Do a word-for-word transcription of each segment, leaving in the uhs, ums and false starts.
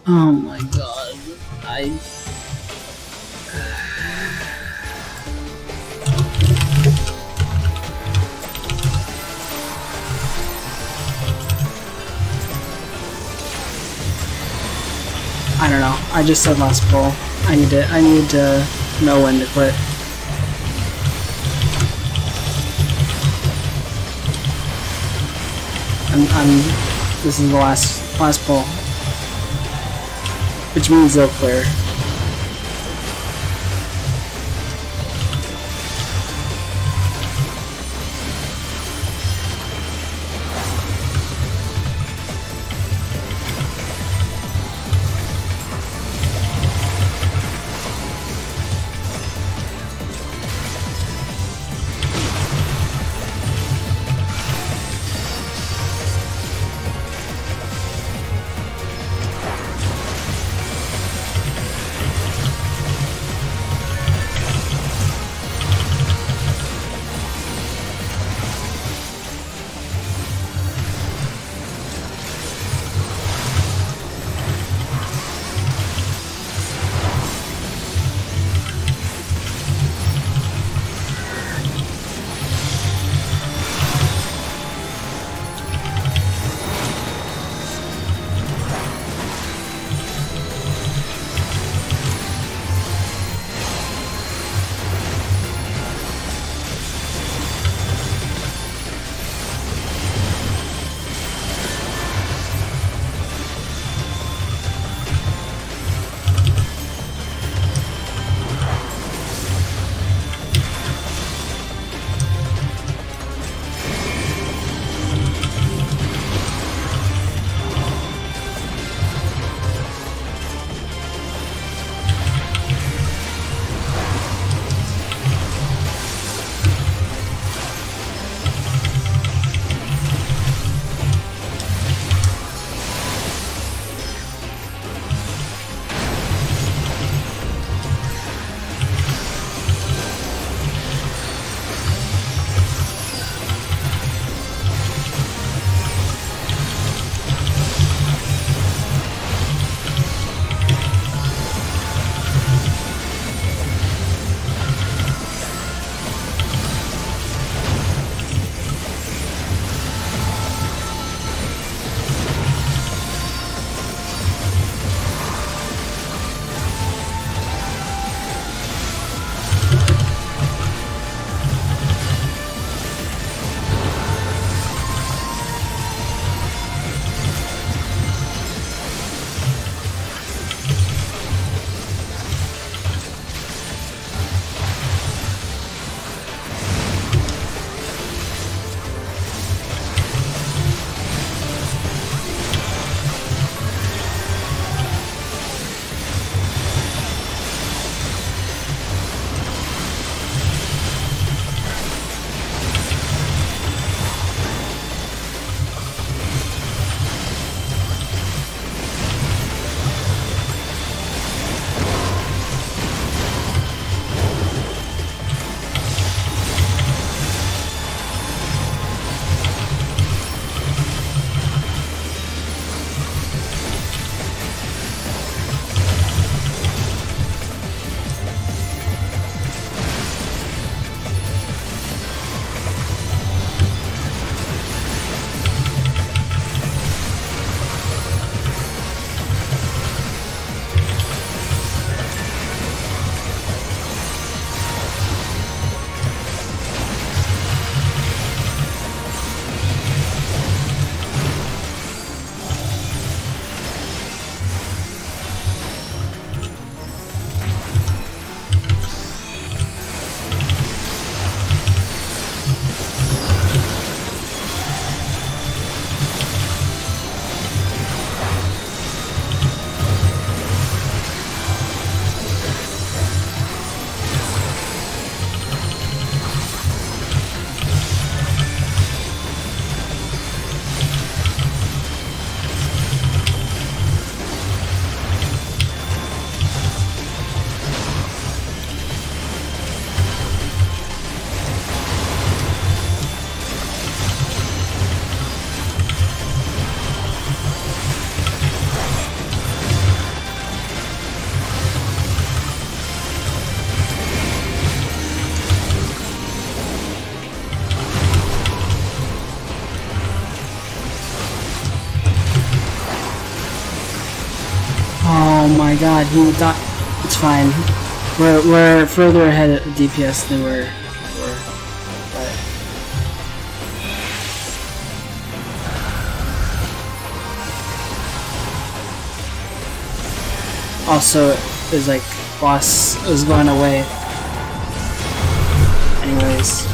Oh my god. I... I don't know. I just said last pull. I need to I need to know when to quit. I'm I'm this is the last last pull. Which means they'll clear. Oh my god, he thought it's fine. We're we're further ahead of D P S than we're were. But also it was like boss was going away. Anyways.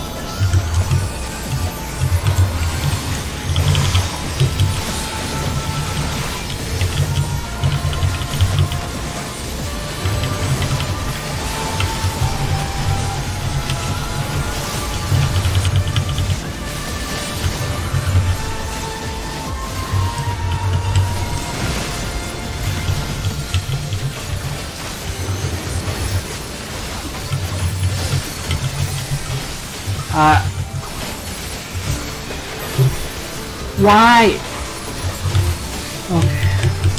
Uh, why? Okay.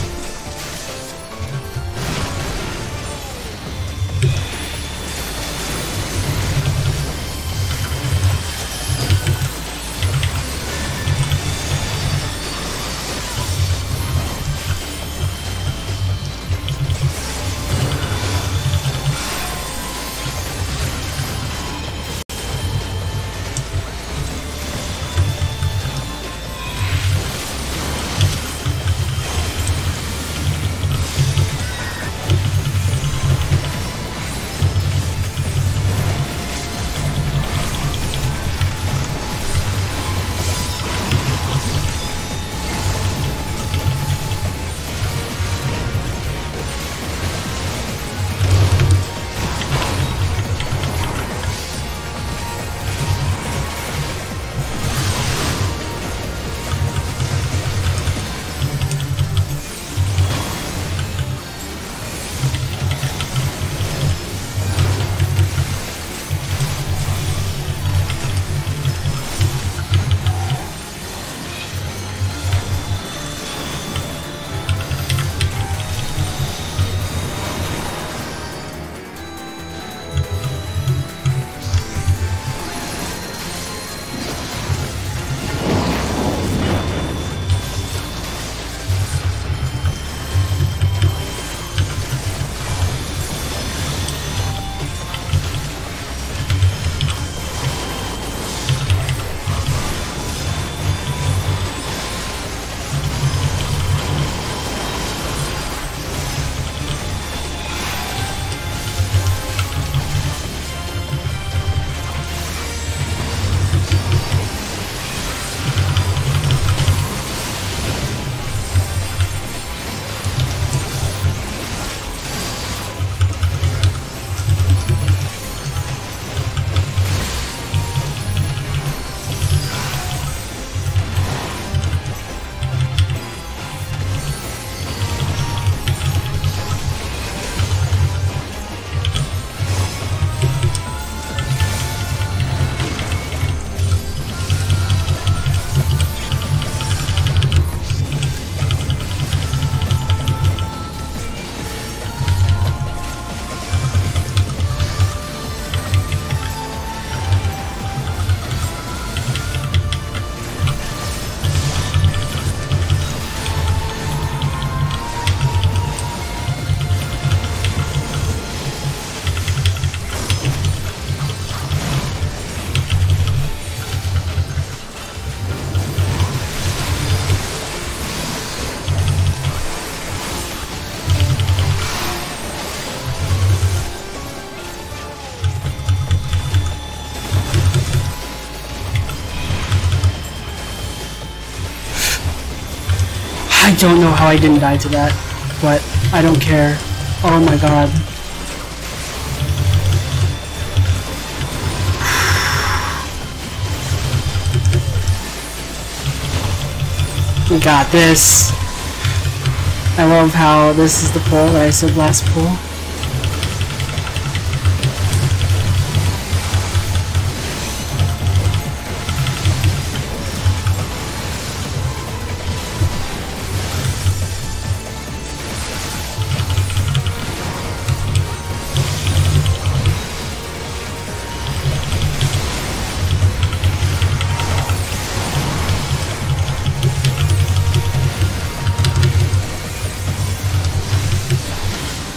I don't know how I didn't die to that, but I don't care. Oh my god. We got this. I love how this is the pull that I said last pull.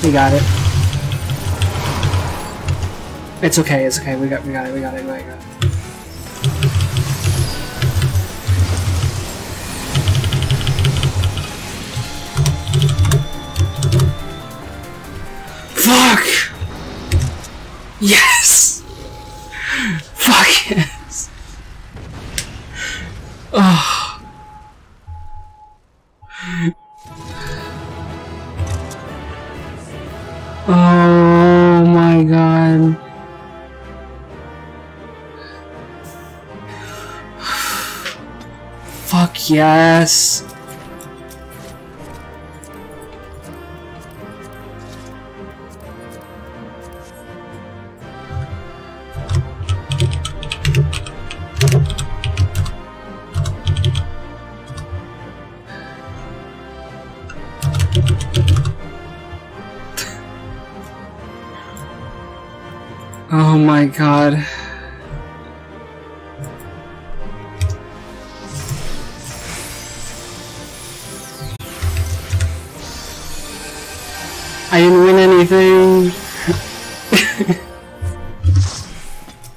We got it. It's okay, it's okay, we got we got it, we got it, we got it. Fuck! Yes! Fuck yes! Oh. Oh my god. Fuck yes. Oh my god. I didn't win anything.